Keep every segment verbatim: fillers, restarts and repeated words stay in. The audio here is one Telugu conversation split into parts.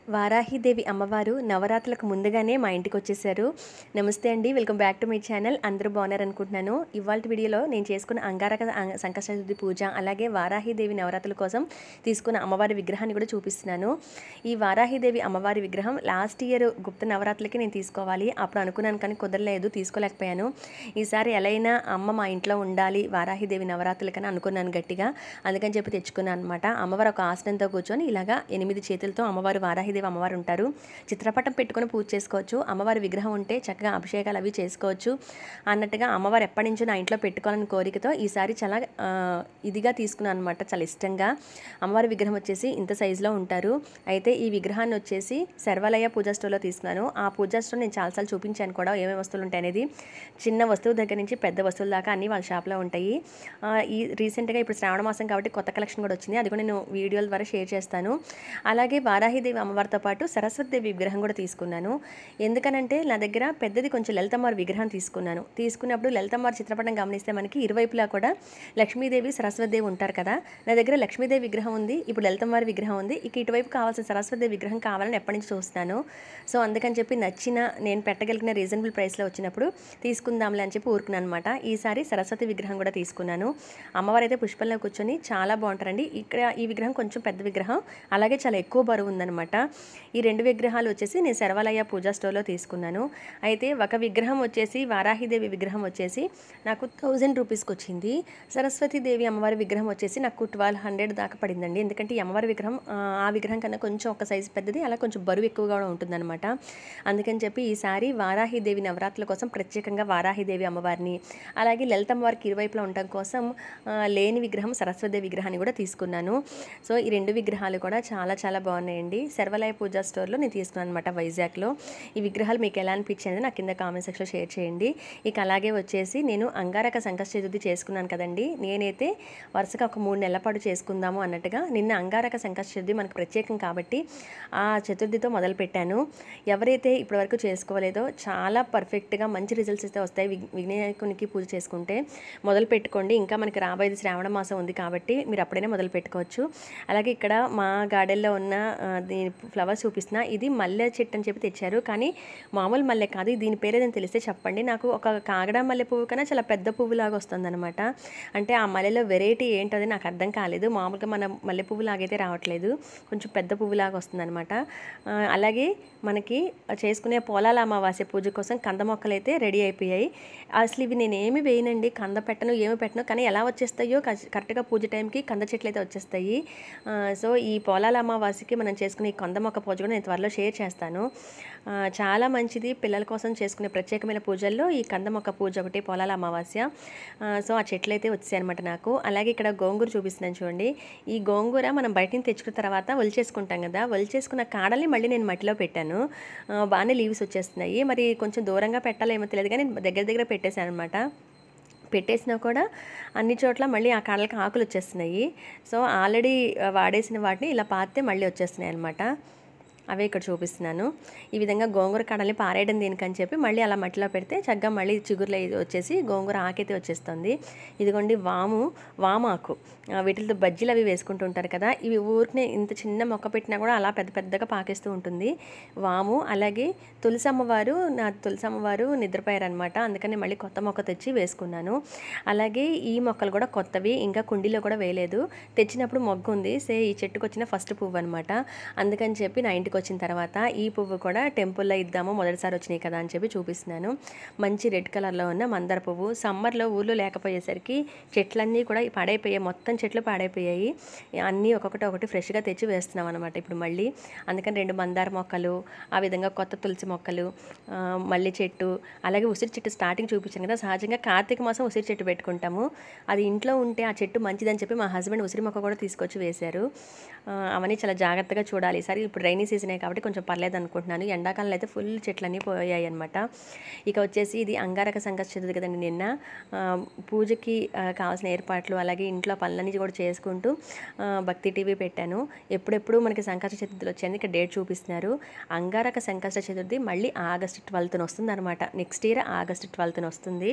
వారాహిదేవి అమ్మవారు నవరాత్రులకు ముందుగానే మా ఇంటికి వచ్చేసారు. నమస్తే అండి, welcome back to my channel. అందరూ బాగున్నారు అనుకుంటున్నాను. ఇవాళ వీడియోలో నేను చేసుకున్న అంగారక సంకష్ట చతుర్థి పూజ, అలాగే వారాహిదేవి నవరాత్రుల కోసం తీసుకున్న అమ్మవారి విగ్రహాన్ని కూడా చూపిస్తున్నాను. ఈ వారాహిదేవి అమ్మవారి విగ్రహం లాస్ట్ ఇయర్ గుప్త నవరాత్రులకి నేను తీసుకోవాలి, అప్పుడు అనుకున్నాను కానీ కుదరలేదు, తీసుకోలేకపోయాను. ఈసారి ఎలా అయినా అమ్మ మా ఇంట్లో ఉండాలి వారాహిదేవి నవరాత్రులకని అనుకున్నాను గట్టిగా, అందుకని చెప్పి తెచ్చుకున్నాను అనమాట. అమ్మవారు ఒక ఆసనంతో కూర్చొని ఇలాగా ఎనిమిది చేతులతో అమ్మవారు వారాహిదేవి అమ్మవారు ఉంటారు. చిత్రపటం పెట్టుకొని పూజ చేసుకోవచ్చు. అమ్మవారి విగ్రహం ఉంటే చక్కగా అభిషేకాలు అవి చేసుకోవచ్చు అన్నట్టుగా అమ్మవారు ఎప్పటి నుంచో నా ఇంట్లో పెట్టుకోవాలని కోరికతో ఈసారి చాలా ఇదిగా తీసుకున్నాను అనమాట, చాలా ఇష్టంగా. అమ్మవారి విగ్రహం వచ్చేసి ఇంత సైజులో ఉంటారు. అయితే ఈ విగ్రహాన్ని వచ్చేసి సర్వాలయ పూజా స్టోర్లో తీసుకున్నాను. ఆ పూజా స్టోర్ నేను చాలాసార్లు చూపించాను కూడా, ఏమేమి వస్తువులు ఉంటాయి అనేది. చిన్న వస్తువు దగ్గర నుంచి పెద్ద వస్తువుల దాకా అన్నీ వాళ్ళ షాప్లో ఉంటాయి. ఈ రీసెంట్గా ఇప్పుడు శ్రావణ మాసం కాబట్టి కొత్త కలెక్షన్ కూడా వచ్చింది, అది కూడా నేను వీడియోల ద్వారా షేర్ చేస్తాను. అలాగే వారాహిదేవి అమ్మవారితో పాటు సరస్వతిదేవి విగ్రహం కూడా తీసుకున్నాను. ఎందుకనంటే నా దగ్గర పెద్దది కొంచెం లలితమ్మవారి విగ్రహం తీసుకున్నాను. తీసుకున్నప్పుడు లలితమ్మవారి చిత్రపటం గమనిస్తే మనకి ఇరువైపులా కూడా లక్ష్మీదేవి సరస్వతిదేవి ఉంటారు కదా. నా దగ్గర లక్ష్మీదేవి విగ్రహం ఉంది, ఇప్పుడు లలితమ్మవారి విగ్రహం ఉంది. ఇక ఇటువైపు కావాల్సిన సరస్వతిదేవి విగ్రహం కావాలని ఎప్పటి నుంచి చూస్తున్నాను. సో అందుకని చెప్పి నచ్చిన, నేను పెట్టగలిగిన రీజనబుల్ ప్రైస్లో వచ్చినప్పుడు తీసుకుందాంలే అని చెప్పి ఊరుకున్నాను అనమాట. ఈసారి సరస్వతి విగ్రహం కూడా తీసుకున్నాను. అమ్మవారు అయితే పుష్పంలో కూర్చొని చాలా బాగుంటారండి. ఇక్కడ ఈ విగ్రహం కొంచెం పెద్ద విగ్రహం, అలాగే చాలా ఎక్కువ బరువు ఉందన్నమాట. ఈ రెండు విగ్రహాలు వచ్చేసి నేను సర్వాలయ పూజా స్టోర్లో తీసుకున్నాను. అయితే ఒక విగ్రహం వచ్చేసి వారాహిదేవి విగ్రహం వచ్చేసి నాకు థౌజండ్ రూపీస్కి వచ్చింది. సరస్వతీదేవి అమ్మవారి విగ్రహం వచ్చేసి నాకు ట్వెల్వ్ హండ్రెడ్ దాకా పడిందండి. ఎందుకంటే ఈ అమ్మవారి విగ్రహం ఆ విగ్రహం కన్నా కొంచెం ఒక సైజు పెద్దది, అలా కొంచెం బరువు ఎక్కువగా ఉంటుందన్నమాట. అందుకని చెప్పి ఈసారి వారాహిదేవి నవరాత్రుల కోసం ప్రత్యేకంగా వారాహిదేవి అమ్మవారిని, అలాగే లలితమ్మవారికి ఇరువైపులా ఉండటం కోసం లేని విగ్రహం సరస్వతీదేవి విగ్రహాన్ని కూడా తీసుకున్నాను. సో ఈ రెండు విగ్రహాలు కూడా చాలా చాలా బాగున్నాయండి. సర్వాలయ పూజా స్టోర్లో నేను తీసుకున్నాను అనమాట, వైజాగ్లో. ఈ విగ్రహాలు మీకు ఎలా అనిపించింది నాకు కింద కామెంట్ సెక్షన్లో షేర్ చేయండి. ఇక అలాగే వచ్చేసి నేను అంగారక సంకష్ట చతుర్థి చేసుకున్నాను కదండి. నేనైతే వరుసగా ఒక మూడు నెలల పాటు చేసుకుందాము అన్నట్టుగా నిన్న అంగారక సంకష్ట చతుర్థి మనకు ప్రత్యేకం కాబట్టి ఆ చతుర్థితో మొదలుపెట్టాను. ఎవరైతే ఇప్పటివరకు చేసుకోలేదో చాలా పర్ఫెక్ట్గా మంచి రిజల్ట్స్ అయితే వస్తాయి వినాయకునికి పూజ చేసుకుంటే. మొదలు పెట్టుకోండి, ఇంకా మనకి రాబోయేది శ్రావణ మాసం ఉంది కాబట్టి మీరు అప్పుడైనా మొదలు పెట్టుకోవచ్చు. అలాగే ఇక్కడ మా గార్డెన్లో ఉన్న దీని ఫ్లవర్స్ చూపిస్తున్నా. ఇది మల్లె చెట్టు అని చెప్పి తెచ్చారు, కానీ మామూలు మల్లె కాదు. దీని పేరు ఏదైనా తెలిస్తే చెప్పండి. నాకు ఒక కాగడ మల్లె పువ్వు కన్నా చాలా పెద్ద పువ్వులాగా వస్తుంది అనమాట. అంటే ఆ మల్లెలో వెరైటీ ఏంటది నాకు అర్థం కాలేదు. మామూలుగా మన మల్లె పువ్వు లాగైతే రావట్లేదు, కొంచెం పెద్ద పువ్వులాగా వస్తుంది అనమాట. అలాగే మనకి చేసుకునే పోలాల అమావాస్య పూజ కోసం కంద మొక్కలు అయితే రెడీ అయిపోయాయి. అసలు ఇవి నేను ఏమి వేయనండి, కంద పెట్టను, ఏమి పెట్టను, కానీ ఎలా వచ్చేస్తాయో కరెక్ట్గా పూజ టైంకి కంద చెట్లు అయితే వచ్చేస్తాయి. సో ఈ పోలాల అమావాస్యకి మనం చేసుకునే ఈ కంద మొక్క పూజ కూడా నేను త్వరలో షేర్ చేస్తాను. చాలా మంచిది పిల్లల కోసం చేసుకునే ప్రత్యేకమైన పూజల్లో ఈ కంద మొక్క పూజ ఒకటి, పోలాల అమావాస్య. సో ఆ చెట్లు అయితే వచ్చాయి అనమాట నాకు. అలాగే ఇక్కడ గోంగూర చూపిస్తున్నాను చూడండి. ఈ గోంగూర మనం బయట నుంచి తెచ్చుకున్న తర్వాత ఒలిచేసుకుంటాం కదా, ఒలిచేసుకున్న కాడల్ని మళ్ళీ నేను మట్టిలో పెట్టాను. బాగానే లీవ్స్ వచ్చేస్తున్నాయి. మరి కొంచెం దూరంగా పెట్టాలో ఏమో తెలియదు కానీ దగ్గర దగ్గర పెట్టేశాను అనమాట. పెట్టేసినా కూడా అన్ని చోట్ల మళ్ళీ ఆ కాడలకి ఆకులు వచ్చేస్తున్నాయి. సో ఆల్రెడీ వాడేసిన వాటిని ఇలా పాతే మళ్ళీ వచ్చేస్తున్నాయి అనమాట. అవే ఇక్కడ చూపిస్తున్నాను. ఈ విధంగా గోంగూర కాడల్ని పారేయడం దీనికని చెప్పి మళ్ళీ అలా మట్టిలో పెడితే చక్కగా మళ్ళీ చిగురులో వచ్చేసి గోంగూర ఆకైతే వచ్చేస్తుంది. ఇదిగోండి వాము, వామాకు, వీటితో బజ్జీలు అవి వేసుకుంటూ ఉంటారు కదా. ఇవి ఊరినే ఇంత చిన్న మొక్క పెట్టినా కూడా అలా పెద్ద పెద్దగా పాకేస్తూ ఉంటుంది వాము. అలాగే తులసి అమ్మవారు, నా తులసి అమ్మవారు నిద్రపోయారనమాట, అందుకని మళ్ళీ కొత్త మొక్క తెచ్చి వేసుకున్నాను. అలాగే ఈ మొక్కలు కూడా కొత్తవి, ఇంకా కుండీలో కూడా వేయలేదు. తెచ్చినప్పుడు మొగ్గు ఉంది, సే ఈ చెట్టుకు వచ్చిన ఫస్ట్ పువ్వు అనమాట. అందుకని చెప్పి నా ఇంటికి వచ్చిన తర్వాత ఈ పువ్వు కూడా టెంపుల్లో ఇద్దాము, మొదటిసారి వచ్చినాయి కదా అని చెప్పి చూపిస్తున్నాను. మంచి రెడ్ కలర్లో ఉన్న మందార పువ్వు. సమ్మర్లో ఊళ్ళో లేకపోయేసరికి చెట్లన్నీ కూడా పాడైపోయాయి, మొత్తం చెట్లు పాడైపోయాయి. అన్నీ ఒక్కొక్కటి ఒకటి ఫ్రెష్గా తెచ్చి వేస్తున్నాం అనమాట ఇప్పుడు మళ్ళీ. అందుకని రెండు మందార మొక్కలు, ఆ విధంగా కొత్త తులసి మొక్కలు, మల్లి చెట్టు, అలాగే ఉసిరి చెట్టు స్టార్టింగ్ చూపించాను కదా. సహజంగా కార్తీక మాసం ఉసిరి చెట్టు పెట్టుకుంటాము, అది ఇంట్లో ఉంటే ఆ చెట్టు మంచిదని చెప్పి మా హస్బెండ్ ఉసిరి మొక్క కూడా తీసుకొచ్చి వేశారు. అవన్నీ చాలా జాగ్రత్తగా చూడాలి. సరే ఇప్పుడు రైనీ సీజనే కాబట్టి కొంచెం పర్లేదు అనుకుంటున్నాను. ఎండాకాలంలో అయితే ఫుల్ చెట్లన్నీ పోయాయి అనమాట. ఇక వచ్చేసి ఇది అంగారక సంకష్ట చతుర్థి కదండి. నిన్న పూజకి కావాల్సిన ఏర్పాట్లు అలాగే ఇంట్లో పనులన్నీ కూడా చేసుకుంటూ భక్తి టీవీ పెట్టాను. ఎప్పుడెప్పుడు మనకి సంకష్ట చతుర్థులు వచ్చాయని ఇక్కడ డేట్ చూపిస్తున్నారు. అంగారక సంకష్ట చతుర్థి మళ్ళీ ఆగస్టు ట్వెల్త్న వస్తుంది అనమాట. నెక్స్ట్ ఇయర్ ఆగస్టు ట్వెల్త్న వస్తుంది.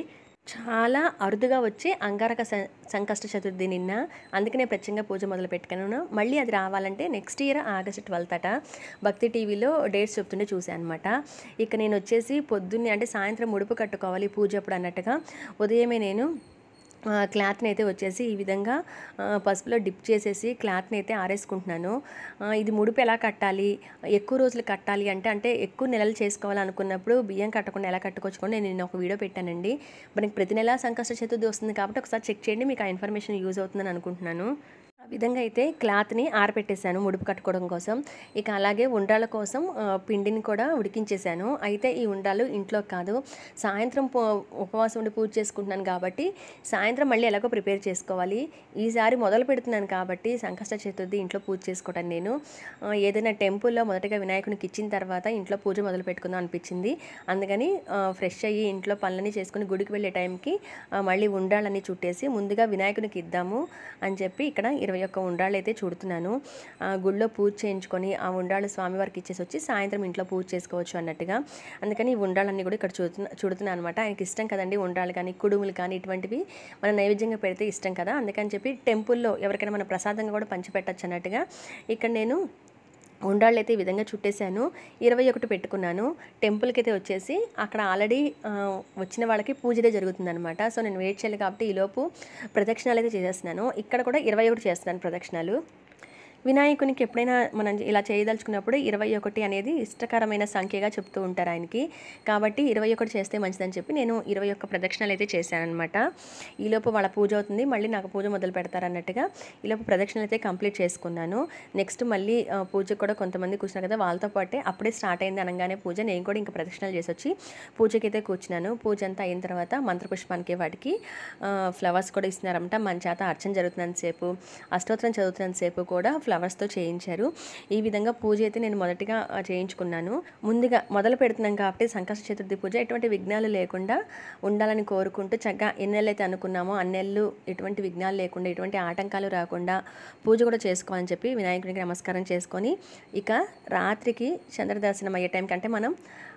చాలా అరుదుగా వచ్చే అంగారక స సంకష్ట చతుర్థి నిన్న. అందుకనే ప్రత్యేకంగా పూజ మొదలు పెట్టుకున్నాను. మళ్ళీ అది రావాలంటే నెక్స్ట్ ఇయర్ ఆగస్టు ట్వెల్త్ అట. భక్తి టీవీలో డేట్స్ చెప్తుంటే చూసాను అనమాట. ఇక నేను వచ్చేసి పొద్దున్నే అంటే సాయంత్రం ముడుపు కట్టుకోవాలి పూజ అప్పుడు అన్నట్టుగా ఉదయమే నేను క్లాత్ని అయితే వచ్చేసి ఈ విధంగా పసుపులో డిప్ చేసేసి క్లాత్ని అయితే ఆరేసుకుంటున్నాను. ఇది ముడుపు ఎలా కట్టాలి, ఎక్కువ రోజులు కట్టాలి అంటే అంటే ఎక్కువ నెలలు చేసుకోవాలనుకున్నప్పుడు బియ్యం కట్టకుండా ఎలా కట్టుకోవచ్చు నేను నేను ఒక వీడియో పెట్టానండి. మనకి ప్రతి నెల సంకష్ట చతుర్థి వస్తుంది కాబట్టి ఒకసారి చెక్ చేయండి, మీకు ఆ ఇన్ఫర్మేషన్ యూజ్ అవుతుందని అనుకుంటున్నాను. ఆ విధంగా అయితే క్లాత్ని ఆరపెట్టేశాను ముడుపు కట్టుకోవడం కోసం. ఇక అలాగే ఉండ్రాళ్ళ కోసం పిండిని కూడా ఉడికించేశాను. అయితే ఈ ఉండ్రాలు ఇంట్లో కాదు, సాయంత్రం ఉపవాసం ఉండి పూజ చేసుకుంటున్నాను కాబట్టి సాయంత్రం మళ్ళీ ఎలాగో ప్రిపేర్ చేసుకోవాలి. ఈసారి మొదలు పెడుతున్నాను కాబట్టి సంకష్ట చతుర్థి ఇంట్లో పూజ చేసుకోవటాను. నేను ఏదైనా టెంపుల్లో మొదటగా వినాయకునికి ఇచ్చిన తర్వాత ఇంట్లో పూజ మొదలు పెట్టుకుందాం అనిపించింది. అందుకని ఫ్రెష్ అయ్యి ఇంట్లో పనులన్నీ చేసుకుని గుడికి వెళ్ళే టైంకి మళ్ళీ ఉండ్రాళ్ళన్నీ చుట్టేసి ముందుగా వినాయకునికి ఇద్దాము అని చెప్పి ఇక్కడ ఇరవై ఒక్క ఉండ్రాళ్ళు అయితే చూడుతున్నాను. గుళ్ళో పూజ చేయించుకొని ఆ ఉండ్రాళ్ళు స్వామివారికి ఇచ్చేసి వచ్చి సాయంత్రం ఇంట్లో పూజ చేసుకోవచ్చు అన్నట్టుగా. అందుకని ఈ ఉండ్రాళ్ళన్నీ కూడా ఇక్కడ చూడుతున్నా చూడుతున్నాను అనమాట. ఆయనకి ఇష్టం కదండి ఉండ్రాళ్ళు కానీ కుడుములు కానీ ఇటువంటివి మన నైవేద్యంగా పెడితే ఇష్టం కదా. అందుకని చెప్పి టెంపుల్లో ఎవరికైనా మన ప్రసాదంగా కూడా పంచిపెట్టచ్చు అన్నట్టుగా ఇక్కడ నేను ఉండ్రాళ్ళు అయితే ఈ విధంగా చుట్టేశాను. ఇరవై ఒకటి పెట్టుకున్నాను. టెంపుల్కి అయితే వచ్చేసి అక్కడ ఆల్రెడీ వచ్చిన వాళ్ళకి పూజనే జరుగుతుందనమాట. సో నేను వెయిట్ చేయాలి కాబట్టి ఈలోపు ప్రదక్షిణాలు అయితే చేసేస్తున్నాను. ఇక్కడ కూడా ఇరవై ఒకటి చేస్తున్నాను ప్రదక్షిణాలు. వినాయకునికి ఎప్పుడైనా మనం ఇలా చేయదలుచుకున్నప్పుడు ఇరవై ఒకటి అనేది ఇష్టకరమైన సంఖ్యగా చెప్తూ ఉంటారు ఆయనకి. కాబట్టి ఇరవై ఒకటి చేస్తే మంచిదని చెప్పి నేను ఇరవై ఒక్క ప్రదక్షిణాలు అయితే చేశానమాట. ఈలోపు వాళ్ళ పూజ అవుతుంది, మళ్ళీ నాకు పూజ మొదలు పెడతారు అన్నట్టుగా ఈలోపు ప్రదక్షిణలు అయితే కంప్లీట్ చేసుకున్నాను. నెక్స్ట్ మళ్ళీ పూజకు కూడా కొంతమంది కూర్చున్నారు కదా, వాళ్ళతో పాటే అప్పుడే స్టార్ట్ అయింది అనగానే పూజ నేను కూడా ఇంకా ప్రదక్షిణలు చేసి వచ్చి పూజకైతే కూర్చున్నాను. పూజ అంతా అయిన తర్వాత మంత్రపుష్పానికి వాటికి ఫ్లవర్స్ కూడా ఇస్తున్నారన్నమాట. మన చేత అర్చన జరుగుతున్నంతసేపు అష్టోత్తరం చదువుతున్నంతసేపు కూడా ఫ్లవర్స్తో చేయించారు. ఈ విధంగా పూజ అయితే నేను మొదటిగా చేయించుకున్నాను. ముందుగా మొదలు పెడుతున్నాం కాబట్టి సంకష్ట చతుర్థి పూజ ఎటువంటి విఘ్నాలు లేకుండా ఉండాలని కోరుకుంటూ చక్కగా ఎన్నెళ్ళు అయితే అనుకున్నామో అన్నెళ్ళు ఎటువంటి విఘ్నాలు లేకుండా ఎటువంటి ఆటంకాలు రాకుండా పూజ కూడా చేసుకోవాలని చెప్పి వినాయకుడికి నమస్కారం చేసుకొని ఇక రాత్రికి చంద్ర దర్శనం అయ్యే టైం కంటే మనం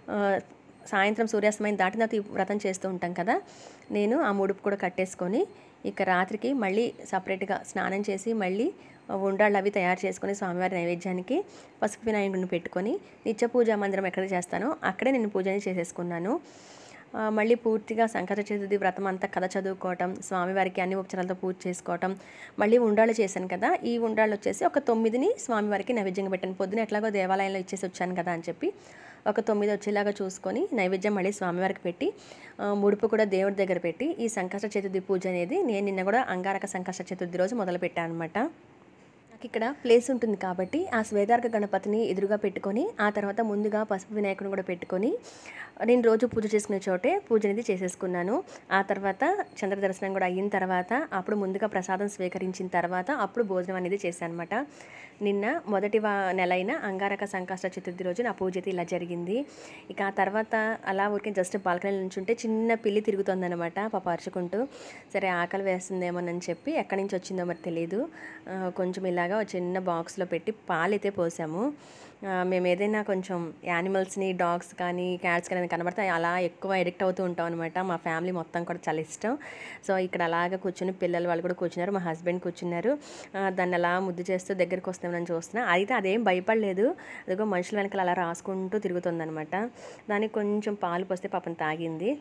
సాయంత్రం సూర్యాస్తమయం దాటిన వ్రతం చేస్తూ ఉంటాం కదా, నేను ఆ ముడుపు కూడా కట్టేసుకొని ఇక రాత్రికి మళ్ళీ సపరేట్గా స్నానం చేసి మళ్ళీ ఉండ్రాళ్ళు అవి తయారు చేసుకొని స్వామివారి నైవేద్యానికి పసుపు వినాయకుడిని పెట్టుకొని నిత్య పూజా మందిరం ఎక్కడ చేస్తానో అక్కడే నేను పూజని చేసేసుకున్నాను. మళ్ళీ పూర్తిగా సంకట చతుర్థి వ్రతం అంతా కథ చదువుకోవటం, స్వామివారికి అన్ని ఉపచారాలతో పూజ చేసుకోవటం, మళ్ళీ ఉండ్రాళ్ళు చేశాను కదా, ఈ ఉండ్రాళ్ళు వచ్చేసి ఒక తొమ్మిదిని స్వామివారికి నైవేద్యంగా పెట్టాను. పొద్దున ఎట్లాగో దేవాలయంలో ఇచ్చేసి వచ్చాను కదా అని చెప్పి ఒక తొమ్మిది వచ్చేలాగా చూసుకొని నైవేద్యం మళ్ళీ స్వామివారికి పెట్టి ముడుపు కూడా దేవుడి దగ్గర పెట్టి ఈ సంకష్ట చతుర్థి పూజ అనేది నేను నిన్న కూడా అంగారక సంకష్ట చతుర్థి రోజు మొదలు పెట్టాను అనమాట. ఇక్కడ ప్లేస్ ఉంటుంది కాబట్టి ఆ శ్వేతార్క గణపతిని ఎదురుగా పెట్టుకొని ఆ తర్వాత ముందుగా పసుపు వినాయకుని కూడా పెట్టుకొని నేను రోజు పూజ చేసుకునే చోటే పూజ అనేది చేసేసుకున్నాను. ఆ తర్వాత చంద్ర దర్శనం కూడా అయిన తర్వాత అప్పుడు ముందుగా ప్రసాదం స్వీకరించిన తర్వాత అప్పుడు భోజనం అనేది చేశాను అనమాట. నిన్న మొదటి నెల అయిన అంగారక సంకష్ట చతుర్థి రోజు నా పూజ అయితే ఇలా జరిగింది. ఇక ఆ తర్వాత అలా ఊరికే జస్ట్ బాల్కనీ నుంచి ఉంటే చిన్న పిల్లి తిరుగుతుందనమాట పాప అరుచుకుంటూ. సరే ఆకలి వేస్తుందేమోనని చెప్పి ఎక్కడి నుంచి వచ్చిందో మరి తెలియదు, కొంచెం ఇలాగా చిన్న బాక్స్లో పెట్టి పాలైతే పోసాము. మేము ఏదైనా కొంచెం యానిమల్స్ని డాగ్స్ కానీ క్యాట్స్ కానీ కనబడితే అలా ఎక్కువ ఎడిక్ట్ అవుతూ ఉంటాం అనమాట. మా ఫ్యామిలీ మొత్తం కూడా చాలా ఇష్టం. సో ఇక్కడ అలాగా కూర్చుని పిల్లలు వాళ్ళు కూడా కూర్చున్నారు, మా హస్బెండ్ కూర్చున్నారు. దాన్ని అలా ముద్దు చేస్తూ దగ్గరికి వస్తామని చూస్తున్నా. అయితే అదేం భయపడలేదు, అదిగో మనుషుల వెనకాల అలా రాసుకుంటూ తిరుగుతుందనమాట. దానికి కొంచెం పాలు పోస్తే పాపం తాగింది.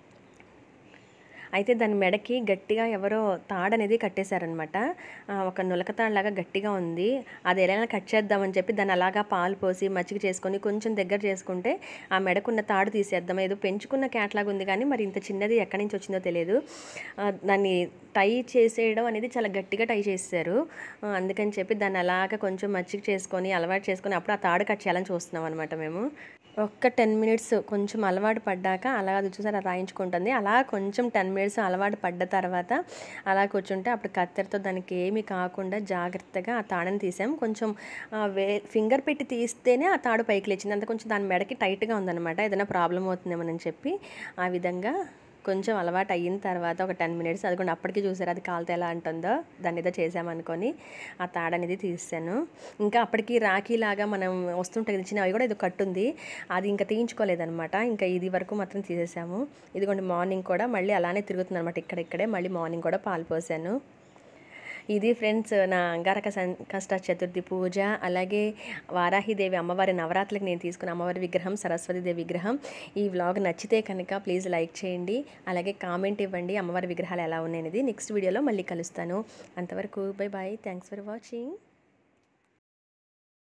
అయితే దాని మెడకి గట్టిగా ఎవరో తాడు అనేది కట్టేశారనమాట. ఒక నులక తాడులాగా గట్టిగా ఉంది. అది ఎలా కట్ చేద్దామని చెప్పి దాన్ని అలాగా పాలు పోసి మజ్జిగ చేసుకొని కొంచెం దగ్గర చేసుకుంటే ఆ మెడకున్న తాడు తీసేద్దాం. ఏదో పెంచుకున్న క్యాట్ లాగా ఉంది కానీ మరి ఇంత చిన్నది ఎక్కడి నుంచి వచ్చిందో తెలియదు. దాన్ని టై చేసేయడం అనేది చాలా గట్టిగా టై చేశారు. అందుకని చెప్పి దాన్ని అలాగా కొంచెం మజ్జిగ చేసుకొని అలవాటు చేసుకొని అప్పుడు ఆ తాడు కట్ చేయాలని చూస్తున్నాం అనమాట మేము. ఒక్క టెన్ మినిట్స్ కొంచెం అలవాటు పడ్డాక అలా అది చూసారా రాయించుకుంటుంది. అలా కొంచెం టెన్ మినిట్స్ అలవాటు పడ్డ తర్వాత అలా కూర్చుంటే అప్పుడు కత్తెరతో దానికి ఏమీ కాకుండా జాగ్రత్తగా ఆ తాడుని తీసాం. కొంచెం వే ఫింగర్ పెట్టి తీస్తేనే ఆ తాడు పైకి లేచింది. అంత కొంచెం దాని మెడకి టైట్గా ఉందన్నమాట. ఏదైనా ప్రాబ్లం అవుతుందేమోనని చెప్పి ఆ విధంగా కొంచెం అలవాటు అయిన తర్వాత ఒక టెన్ మినిట్స్ అదిగోండి అప్పటికి చూసారు అది కాలితే ఎలా అంటుందో, దాన్ని ఏదో చేసామనుకొని ఆ తాడు అనేది తీసాను. ఇంకా అప్పటికి రాఖీలాగా మనం వస్తుంటే చిన్న అవి కూడా ఇది కట్టుంది, అది ఇంకా తీయించుకోలేదనమాట. ఇంకా ఇది వరకు మాత్రం తీసేసాము. ఇదిగోండి మార్నింగ్ కూడా మళ్ళీ అలానే తిరుగుతుంది అనమాట, ఇక్కడిక్కడే మళ్ళీ మార్నింగ్ కూడా పాలు పోసాను. ఇది ఫ్రెండ్స్ నా అంగారక సంకష్ట చతుర్థి పూజ, అలాగే వారాహిదేవి అమ్మవారి నవరాత్రికి నేను తీసుకున్న అమ్మవారి విగ్రహం, సరస్వతీదేవి విగ్రహం. ఈ వ్లాగ్ నచ్చితే కనుక ప్లీజ్ లైక్ చేయండి, అలాగే కామెంట్ ఇవ్వండి అమ్మవారి విగ్రహాలు ఎలా ఉన్నాయనేది. నెక్స్ట్ వీడియోలో మళ్ళీ కలుస్తాను. అంతవరకు bye bye, thanks for watching.